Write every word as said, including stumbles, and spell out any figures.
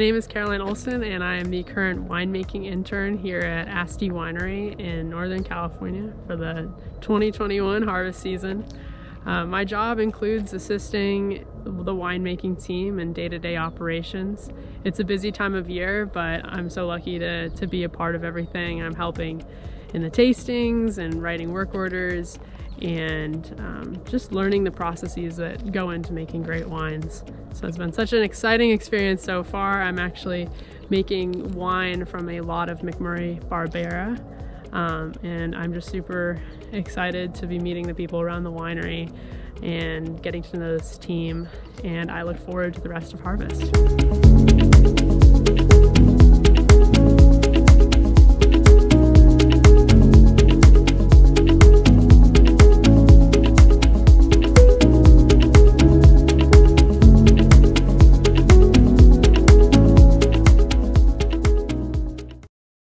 name is Caroline Olson, and I am the current winemaking intern here at Asti Winery in Northern California for the twenty twenty-one harvest season. Uh, my job includes assisting the winemaking team in day-to-day operations. It's a busy time of year, but I'm so lucky to, to be a part of everything. I'm helping in the tastings and writing work orders and um, just learning the processes that go into making great wines. So it's been such an exciting experience so far. I'm actually making wine from a lot of McMurray Barbera. Um, and I'm just super excited to be meeting the people around the winery and getting to know this team, and I look forward to the rest of harvest.